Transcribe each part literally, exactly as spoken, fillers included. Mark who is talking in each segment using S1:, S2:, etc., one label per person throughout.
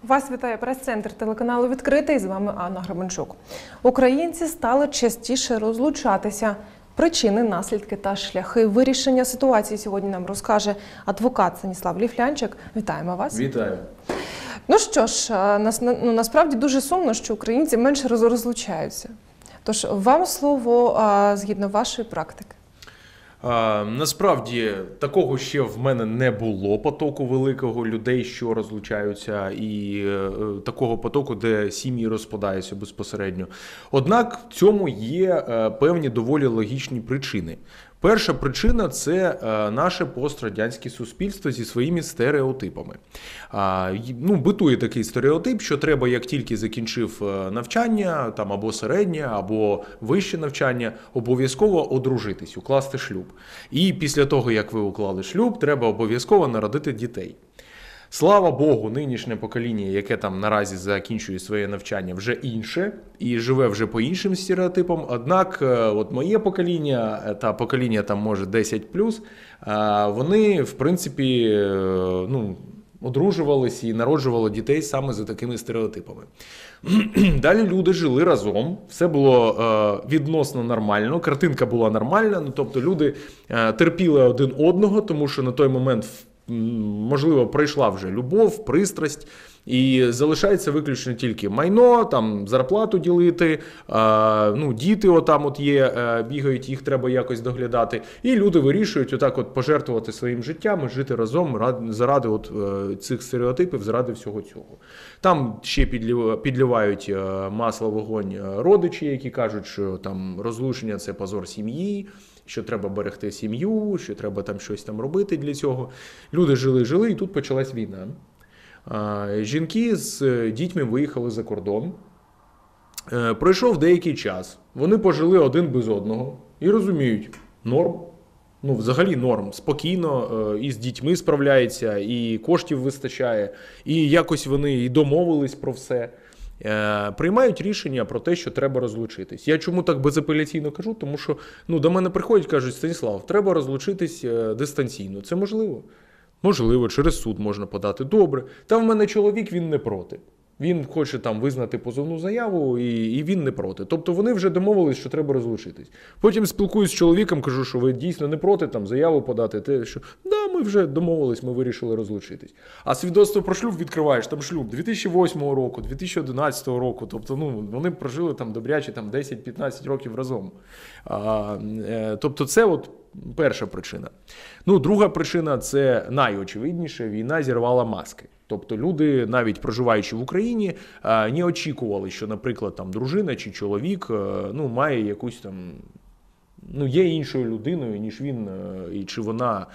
S1: Вас вітає прес-центр телеканалу «Відкритий». З вами Анна Гребенчук. Українці стали частіше розлучатися. Причини, наслідки та шляхи вирішення ситуації сьогодні нам розкаже адвокат Станіслав Ліфлянчик. Вітаємо вас.
S2: Вітаю.
S1: Ну що ж, нас, ну, насправді дуже сумно, що українці менше розлучаються. Тож вам слово згідно вашої практики.
S2: А, насправді, такого ще в мене не було потоку великого людей, що розлучаються, і е, такого потоку, де сім'ї розпадаються безпосередньо. Однак в цьому є е, певні доволі логічні причини. Перша причина – це е, наше пострадянське суспільство зі своїми стереотипами. А, ну, битує такий стереотип, що треба, як тільки закінчив навчання, там, або середнє, або вище навчання, обов'язково одружитись, укласти шлюб. І після того, як ви уклали шлюб, треба обов'язково народити дітей. Слава Богу, нинішнє покоління, яке там наразі закінчує своє навчання, вже інше і живе вже по іншим стереотипам. Однак, от моє покоління та покоління там може десять плюс, вони, в принципі, ну, одружувались і народжували дітей саме за такими стереотипами. Далі люди жили разом, все було е, відносно нормально, картинка була нормальна, ну, тобто люди е, терпіли один одного, тому що на той момент можливо, пройшла вже любов, пристрасть, і залишається виключно тільки майно, там зарплату ділити, а, ну, діти отам от є, бігають, їх треба якось доглядати. І люди вирішують отак от пожертвувати своїм життям, жити разом заради от цих стереотипів, заради всього цього. Там ще підливають масло в вогонь родичі, які кажуть, що там розлучення – це позор сім'ї, що треба берегти сім'ю, що треба там щось там робити для цього. Люди жили-жили, і тут почалась війна. Жінки з дітьми виїхали за кордон. Пройшов деякий час. Вони пожили один без одного і розуміють, норм. Ну, взагалі норм. Спокійно і з дітьми справляється, і коштів вистачає, і якось вони і домовились про все. Приймають рішення про те, що треба розлучитись. Я чому так безапеляційно кажу? Тому що ну, до мене приходять, кажуть, Станіслав, треба розлучитись дистанційно. Це можливо? Можливо, через суд можна подати. Добре. Та в мене чоловік, він не проти. Він хоче там визнати позовну заяву, і, і він не проти. Тобто вони вже домовились, що треба розлучитись. Потім спілкуюсь з чоловіком, кажу, що ви дійсно не проти там заяву подати. Те, що да, ми вже домовились, ми вирішили розлучитись. А свідоцтво про шлюб відкриваєш, там шлюб дві тисячі восьмого року, дві тисячі одинадцятого року. Тобто ну, вони прожили там добрячі там, десять-п'ятнадцять років разом. А, е, тобто це от перша причина. Ну, друга причина – це найочевидніше, війна зірвала маски. Тобто люди, навіть проживаючи в Україні, не очікували, що, наприклад, там дружина чи чоловік ну, має якусь там, ну, є іншою людиною, ніж він і чи вона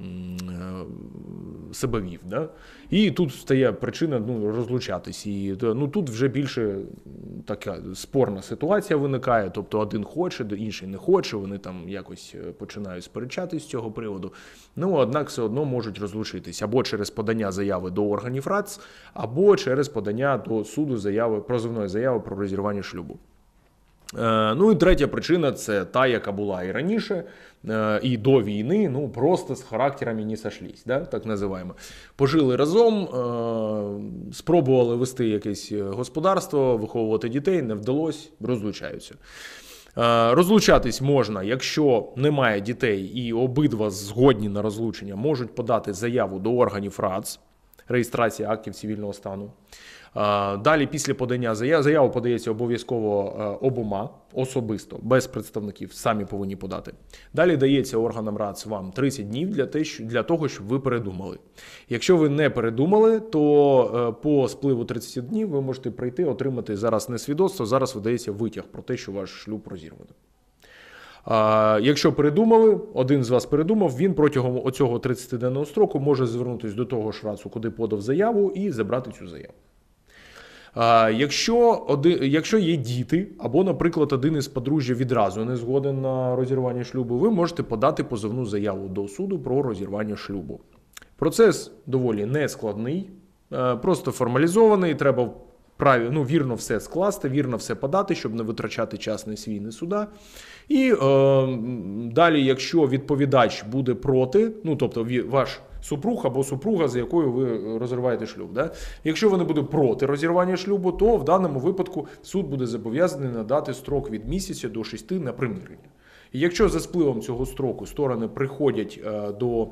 S2: себе вів. Да? І тут стає причина ну, розлучатись. І ну, тут вже більше така спорна ситуація виникає, тобто один хоче, інший не хоче, вони там якось починають сперечатись з цього приводу. Ну, однак все одно можуть розлучитись або через подання заяви до органів РАЦ, або через подання до суду заяви, прозовної заяви про розірвання шлюбу. Ну і третя причина – це та, яка була і раніше, і до війни, ну просто з характерами не сошлись, да, так називаємо. Пожили разом, спробували вести якесь господарство, виховувати дітей, не вдалося, розлучаються. Розлучатись можна, якщо немає дітей і обидва згодні на розлучення, можуть подати заяву до органів РАЦ, реєстрація актів цивільного стану. Далі, після подання заяви, заява подається обов'язково обома, особисто, без представників, самі повинні подати. Далі дається органам РАЦ вам тридцять днів для, те, для того, щоб ви передумали. Якщо ви не передумали, то по спливу тридцяти днів ви можете прийти, отримати зараз не свідоцтво, зараз видається витяг про те, що ваш шлюб розірвано. А, якщо передумали, один з вас передумав, він протягом оцього тридцятиденного строку може звернутися до того ж РАЦу, куди подав заяву, і забрати цю заяву. А, якщо, один, якщо є діти, або, наприклад, один із подружжя відразу не згоден на розірвання шлюбу, ви можете подати позовну заяву до суду про розірвання шлюбу. Процес доволі нескладний, просто формалізований, треба праві, ну, вірно все скласти, вірно все подати, щоб не витрачати час ні свій, ні суда. І е, далі, якщо відповідач буде проти, ну, тобто ваш супруг або супруга, з якою ви розриваєте шлюб, да? Якщо вони будуть проти розірвання шлюбу, то в даному випадку суд буде зобов'язаний надати строк від місяця до шести на примирення. І якщо за спливом цього строку сторони приходять е, до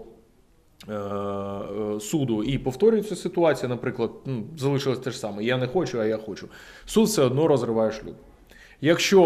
S2: суду і повторюється ситуація, наприклад, ну, залишилось те ж саме, я не хочу, а я хочу, суд все одно розриває шлюб. Якщо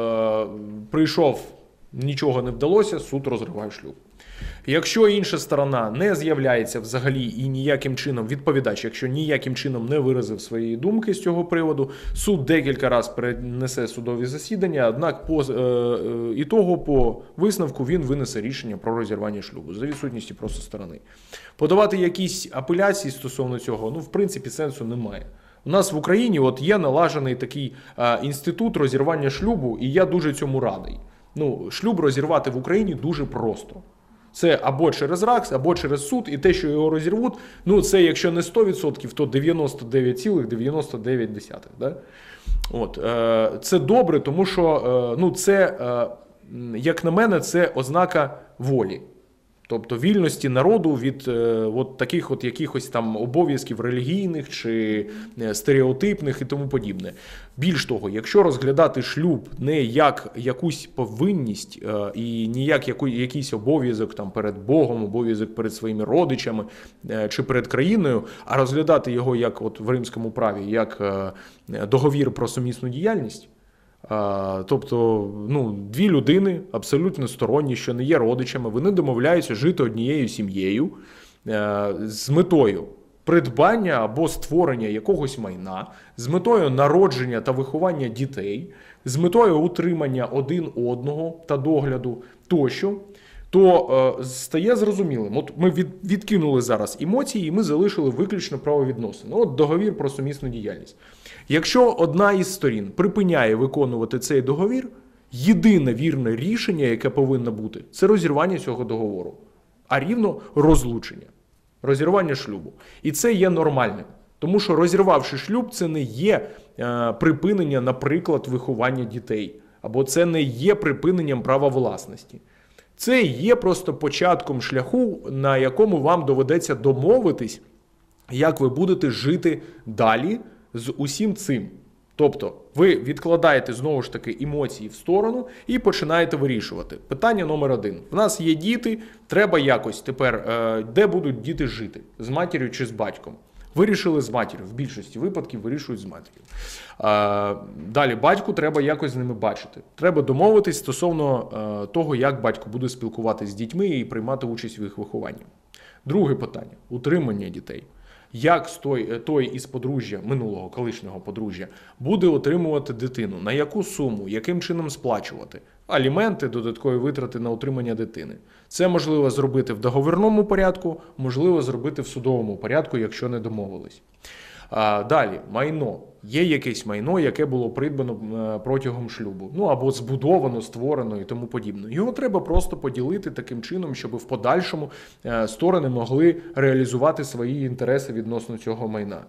S2: е, прийшов, нічого не вдалося, суд розриває шлюб. Якщо інша сторона не з'являється взагалі і ніяким чином, відповідач, якщо ніяким чином не виразив своєї думки з цього приводу, суд декілька разів перенесе судові засідання, однак по е, е, ітогу, по висновку він винесе рішення про розірвання шлюбу за відсутністю просто сторони. Подавати якісь апеляції стосовно цього, ну, в принципі, сенсу немає. У нас в Україні от є налажений такий е, інститут розірвання шлюбу, і я дуже цьому радий. Ну, шлюб розірвати в Україні дуже просто. Це або через РАКС, або через суд, і те, що його розірвуть, ну це якщо не сто відсотків, то дев'яносто дев'ять цілих дев'яносто дев'ять десятих. Да? От, е, це добре, тому що, е, ну, це, е, як на мене, це ознака волі. Тобто вільності народу від е, от таких от якихось там обов'язків релігійних чи стереотипних і тому подібне. Більш того, якщо розглядати шлюб не як якусь повинність е, і не як яку, якийсь обов'язок там перед Богом, обов'язок перед своїми родичами е, чи перед країною, а розглядати його як от в римському праві, як е, договір про сумісну діяльність, А, тобто, ну, дві людини абсолютно сторонні, що не є родичами, вони домовляються жити однією сім'єю е, з метою придбання або створення якогось майна, з метою народження та виховання дітей, з метою утримання один одного та догляду тощо, то е, стає зрозумілим. От ми від, відкинули зараз емоції і ми залишили виключно правовідносини. От договір про сумісну діяльність. Якщо одна із сторін припиняє виконувати цей договір, єдине вірне рішення, яке повинно бути, це розірвання цього договору, а рівно розлучення, розірвання шлюбу. І це є нормальним, тому що розірвавши шлюб, це не є е, припинення, наприклад, виховання дітей, або це не є припиненням права власності. Це є просто початком шляху, на якому вам доведеться домовитись, як ви будете жити далі з усім цим. Тобто, ви відкладаєте, знову ж таки, емоції в сторону і починаєте вирішувати. Питання номер один. В нас є діти, треба якось тепер, де будуть діти жити? З матір'ю чи з батьком? Вирішили з матір'ю. В більшості випадків вирішують з матір'ю. Далі, батьку треба якось з ними бачити. Треба домовитись стосовно того, як батько буде спілкуватися з дітьми і приймати участь в їх вихованні. Друге питання – утримання дітей. Як той, той із подружжя, минулого колишнього подружжя, буде отримувати дитину, на яку суму, яким чином сплачувати, аліменти, додаткові витрати на утримання дитини. Це можливо зробити в договірному порядку, можливо зробити в судовому порядку, якщо не домовились. А, далі, майно. Є якесь майно, яке було придбано протягом шлюбу, ну або збудовано, створено і тому подібне. Його треба просто поділити таким чином, щоб в подальшому сторони могли реалізувати свої інтереси відносно цього майна.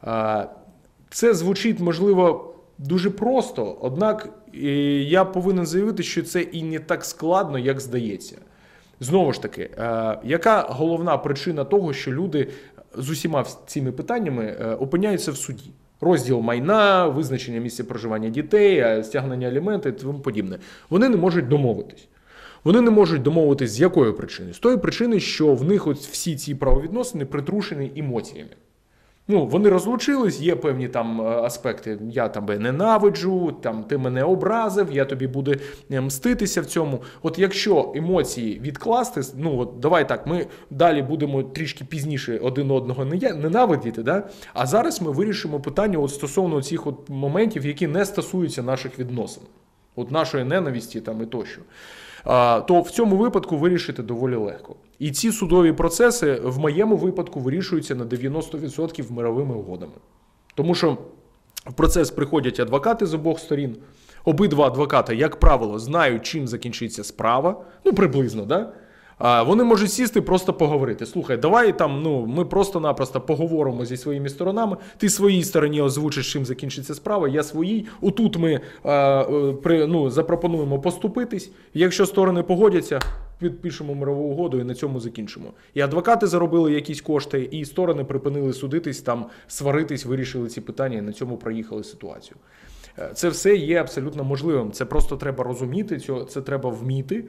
S2: Це звучить, можливо, дуже просто, однак я повинен заявити, що це і не так складно, як здається. Знову ж таки, яка головна причина того, що люди з усіма цими питаннями опиняються в суді? Розділ майна, визначення місця проживання дітей, стягнення аліментів і тому подібне. Вони не можуть домовитись. Вони не можуть домовитись з якої причини? З тої причини, що в них от всі ці правовідносини притрушені емоціями. Ну, вони розлучились, є певні там аспекти, я тебе ненавиджу, там, ти мене образив, я тобі буду мститися в цьому. От якщо емоції відкласти, ну от давай так, ми далі будемо трішки пізніше один одного ненавидіти, да? А зараз ми вирішимо питання от стосовно цих от моментів, які не стосуються наших відносин, от нашої ненависті там і тощо. То в цьому випадку вирішити доволі легко. І ці судові процеси в моєму випадку вирішуються на дев'яносто відсотків мировими угодами. Тому що в процес приходять адвокати з обох сторін. Обидва адвокати, як правило, знають, чим закінчиться справа. Ну, приблизно, да? А вони можуть сісти, просто поговорити. Слухай, давай там, ну, ми просто-напросто поговоримо зі своїми сторонами. Ти своїй стороні озвучиш, чим закінчиться справа, я своїй. Отут ми а, при, ну, запропонуємо поступитись. Якщо сторони погодяться, підпишемо мирову угоду і на цьому закінчимо. І адвокати заробили якісь кошти, і сторони припинили судитись, там, сваритись, вирішили ці питання і на цьому проїхали ситуацію. Це все є абсолютно можливим. Це просто треба розуміти, це треба вміти.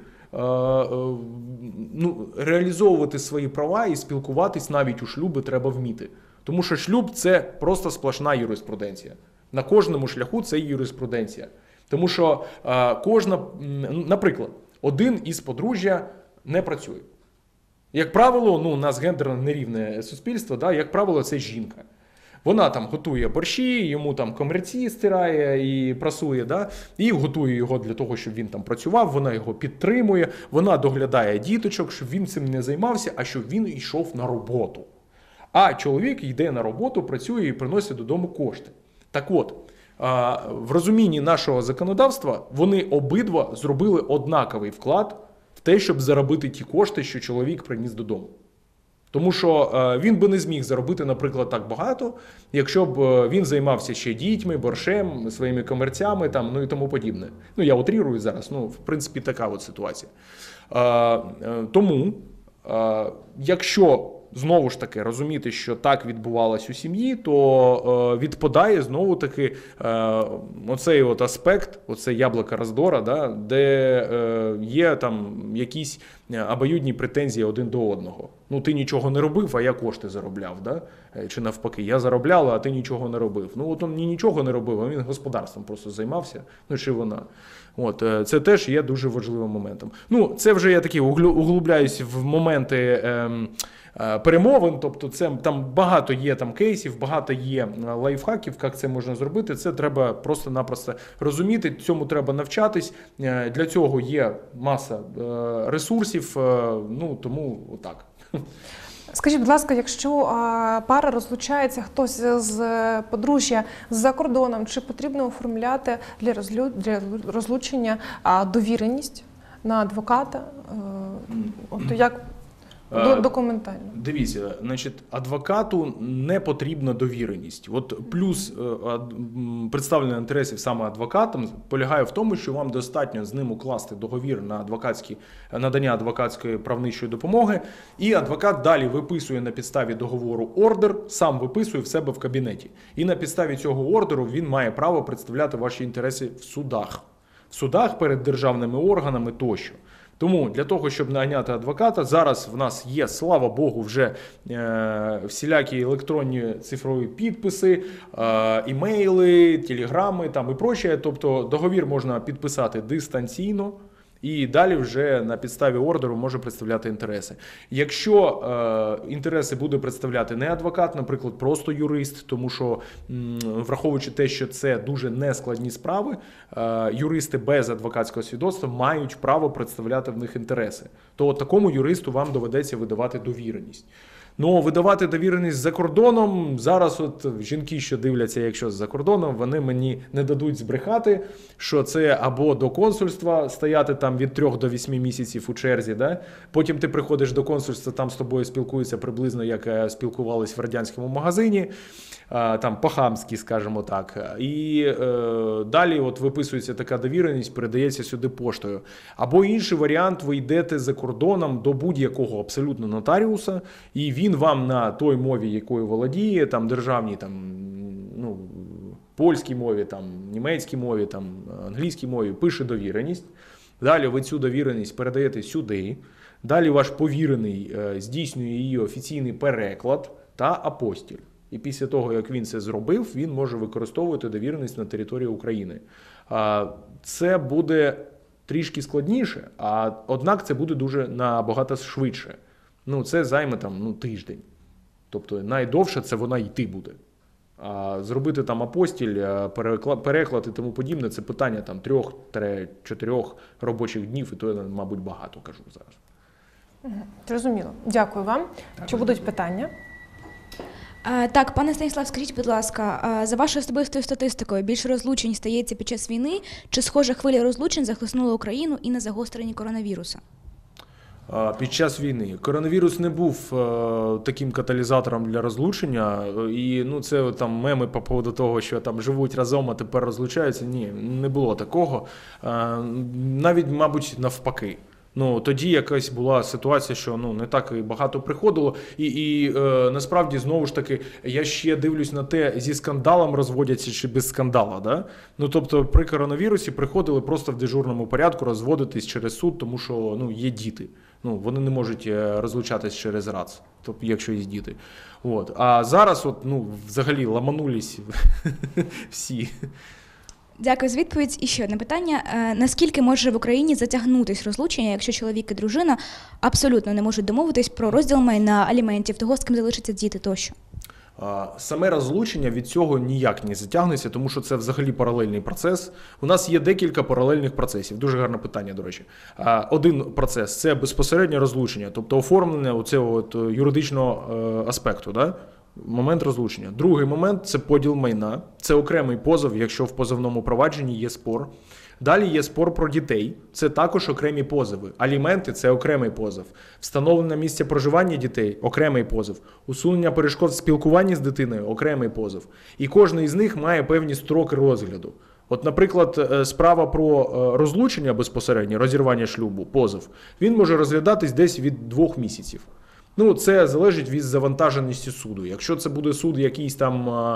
S2: Ну, реалізовувати свої права і спілкуватись навіть у шлюби треба вміти. Тому що шлюб – це просто сплошна юриспруденція. На кожному шляху це юриспруденція. Тому що кожна, наприклад, один із подружжя не працює. Як правило, ну, у нас гендерно нерівне суспільство, да, як правило, це жінка. Вона там готує борщі, йому там комірці стирає і прасує, да? І готує його для того, щоб він там працював, вона його підтримує, вона доглядає діточок, щоб він цим не займався, а щоб він йшов на роботу. А чоловік йде на роботу, працює і приносить додому кошти. Так от, в розумінні нашого законодавства вони обидва зробили однаковий вклад в те, щоб заробити ті кошти, що чоловік приніс додому. Тому що е, він би не зміг заробити, наприклад, так багато, якщо б е, він займався ще дітьми, борщем, своїми комерцями, там, ну і тому подібне. Ну, я утрірую зараз, ну, в принципі, така от ситуація. Е, е, тому, е, якщо, знову ж таки, розуміти, що так відбувалось у сім'ї, то е, відпадає, знову таки, е, оцей от аспект, оце яблуко роздора, да, де е, є там якісь обоюдні претензії один до одного. Ну, ти нічого не робив, а я кошти заробляв, да? Чи навпаки, я заробляла, а ти нічого не робив. Ну, от він нічого не робив, а він господарством просто займався, ну, чи вона. От, це теж є дуже важливим моментом. Ну, це вже я таки углубляюсь в моменти ем, перемовин, тобто це, там багато є там кейсів, багато є лайфхаків, як це можна зробити. Це треба просто-напросто розуміти, цьому треба навчатись. Для цього є маса ресурсів, ну, тому отак.
S1: Скажіть, будь ласка, якщо а, пара розлучається, хтось з подружжя за кордоном, чи потрібно оформляти для, розлю... для розлучення а, довіреність на адвоката? А, от як документально?
S2: Дивіться, значить, адвокату не потрібна довіреність. От плюс представлення інтересів саме адвокатом полягає в тому, що вам достатньо з ним укласти договір на адвокатські, надання адвокатської правничої допомоги, і адвокат далі виписує на підставі договору ордер, сам виписує в себе в кабінеті. І на підставі цього ордеру він має право представляти ваші інтереси в судах. В судах перед державними органами тощо. Тому для того, щоб найняти адвоката, зараз в нас є, слава Богу, вже е, всілякі електронні цифрові підписи, е, імейли, телеграми там і прочее. Тобто договір можна підписати дистанційно і далі вже на підставі ордеру може представляти інтереси. Якщо е, інтереси буде представляти не адвокат, наприклад, просто юрист, тому що, м, враховуючи те, що це дуже нескладні справи, е, юристи без адвокатського свідоцтва мають право представляти в них інтереси. То такому юристу вам доведеться видавати довіреність. Ну, видавати довіреність за кордоном, зараз от жінки, що дивляться, якщо за кордоном, вони мені не дадуть збрехати, що це або до консульства стояти там від трьох до вісьми місяців у черзі, да? Потім ти приходиш до консульства, там з тобою спілкуються приблизно, як спілкувались в радянському магазині, там по-хамськи, скажімо так. І е, далі от виписується така довіреність, передається сюди поштою. Або інший варіант, ви йдете за кордоном до будь-якого абсолютно нотаріуса, і він вам на той мові, якою володіє, там державній, там, ну, польській мові, там, німецькій мові, там, англійській мові, пише довіреність. Далі ви цю довіреність передаєте сюди. Далі ваш повірений е, здійснює її офіційний переклад та апостіль. І після того, як він це зробив, він може використовувати довіреність на території України. Це буде трішки складніше, а однак це буде дуже набагато швидше. Ну, це займе там, ну, тиждень. Тобто найдовше це вона йти буде. А зробити там апостіль, переклад і тому подібне, це питання там трьох-чотирьох робочих днів, і то, мабуть, багато, кажу зараз.
S1: Зрозуміло. Дякую вам. Так, чи будуть питання?
S3: Так, пане Станіслав, скажіть, будь ласка, за вашою особистою статистикою, більше розлучень стається під час війни, чи схожа хвиля розлучень захлеснула Україну і на загостренні коронавіруса?
S2: А, Під час війни коронавірус не був е, таким каталізатором для розлучення, е, і ну це там меми по поводу того, що там живуть разом, а тепер розлучаються. Ні, не було такого. Е, навіть, мабуть, навпаки. Ну, тоді якась була ситуація, що ну не так і багато приходило, і, і е, насправді знову ж таки я ще дивлюсь на те, зі скандалом розводяться чи без скандала. Да? Ну тобто при коронавірусі приходили просто в дежурному порядку розводитись через суд, тому що ну є діти. Ну вони не можуть розлучатись через РАЦ, тобто якщо є діти. От. А зараз от ну взагалі ламанулись всі.
S3: Дякую за відповідь. І ще одне питання. Е, Наскільки може в Україні затягнутись розлучення, якщо чоловік і дружина абсолютно не можуть домовитись про розділ майна, аліментів, того, з ким залишаться діти тощо?
S2: А, Саме розлучення від цього ніяк не затягнеться, тому що це взагалі паралельний процес. У нас є декілька паралельних процесів. Дуже гарне питання, до речі. А, Один процес – це безпосереднє розлучення, тобто оформлення оцього от юридичного е, аспекту, да? Момент розлучення. Другий момент – це поділ майна. Це окремий позов, якщо в позовному провадженні є спор. Далі є спор про дітей. Це також окремі позови. Аліменти – це окремий позов. Встановлення місця проживання дітей – окремий позов. Усунення перешкод в спілкуванні з дитиною – окремий позов. І кожен із них має певні строки розгляду. От, наприклад, справа про розлучення безпосередньо, розірвання шлюбу, позов, він може розглядатись десь від двох місяців. Ну, це залежить від завантаженості суду. Якщо це буде суд якийсь там,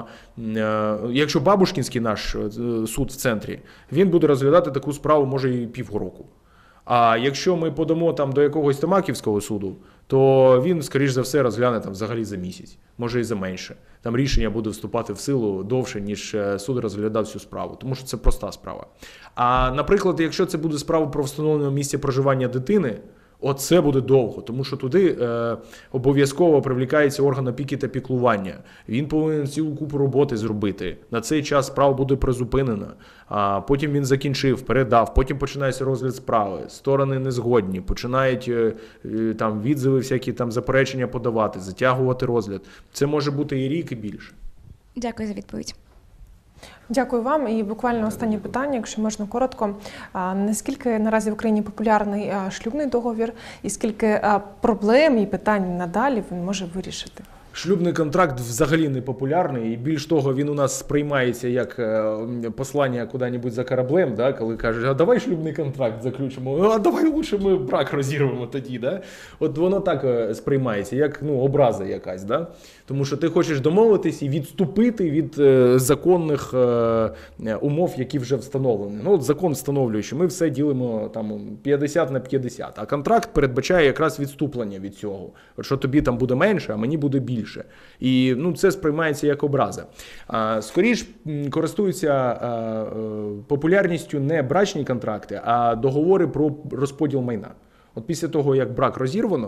S2: якщо Бабушкінський наш суд в центрі, він буде розглядати таку справу, може, і півроку. А якщо ми подамо там до якогось Томаківського суду, то він, скоріш за все, розгляне там взагалі за місяць, може і за менше. Там рішення буде вступати в силу довше, ніж суд розглядав цю справу, тому що це проста справа. А, наприклад, якщо це буде справа про встановлення місця проживання дитини, оце буде довго, тому що туди е, обов'язково привлікається орган опіки та піклування. Він повинен цілу купу роботи зробити. На цей час справа буде призупинена, а потім він закінчив, передав, потім починається розгляд справи. Сторони не згодні, починають е, е, там відзиви, всякі там заперечення подавати, затягувати розгляд. Це може бути і рік, і більше.
S3: Дякую за відповідь.
S1: Дякую вам. І буквально останнє питання, якщо можна коротко. А, наскільки наразі в Україні популярний а, шлюбний договір і скільки а, проблем і питань надалі він може вирішити?
S2: Шлюбний контракт взагалі не популярний, і більш того, він у нас сприймається як послання куди-небудь за кораблем, да, коли кажуть, а давай шлюбний контракт заключимо, а давай лучше ми брак розірвемо тоді. Да? От воно так сприймається, як ну, образа якась. Да? Тому що ти хочеш домовитись і відступити від е, законних е, умов, які вже встановлені. Ну, от закон встановлює, що ми все ділимо там п'ятдесят на п'ятдесят, а контракт передбачає якраз відступлення від цього. От що тобі там буде менше, а мені буде більше. І ну, це сприймається як образа. А, скоріш користуються а, а, популярністю не брачні контракти, а договори про розподіл майна. От після того, як брак розірвано,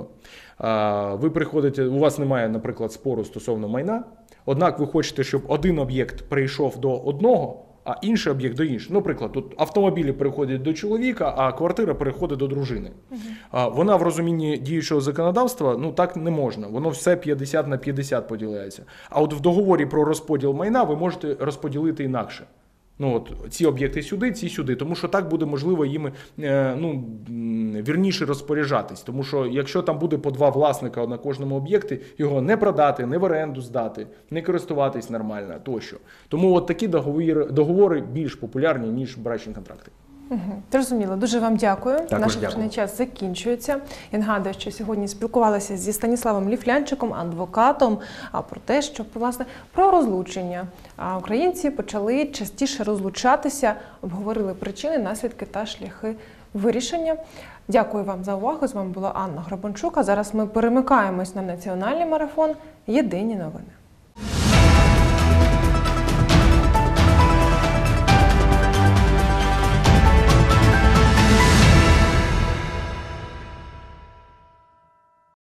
S2: ви приходите, у вас немає, наприклад, спору стосовно майна, однак ви хочете, щоб один об'єкт перейшов до одного, а інший об'єкт до іншого. Наприклад, тут автомобілі переходять до чоловіка, а квартира переходить до дружини. Uh-huh. Вона в розумінні діючого законодавства, ну так не можна. Воно все п'ятдесят на п'ятдесят поділяється. А от в договорі про розподіл майна ви можете розподілити інакше. Ну от ці об'єкти сюди, ці сюди, тому що так буде можливо їм е, ну, вірніше розпоряджатись. Тому що якщо там буде по два власника на кожному об'єкті, його не продати, не в оренду здати, не користуватись нормально тощо. Тому от такі договори, договори більш популярні, ніж брачні контракти.
S1: Угу. Зрозуміло. Дуже вам дякую.
S2: Також
S1: Наш
S2: дякую.
S1: ефірний час закінчується. Я нагадую, що сьогодні спілкувалися зі Станіславом Ліфлянчиком, адвокатом, про те, що, власне, про розлучення. Українці почали частіше розлучатися, обговорили причини, наслідки та шляхи вирішення. Дякую вам за увагу. З вами була Анна Грабанчук. А зараз ми перемикаємось на національний марафон «Єдині новини».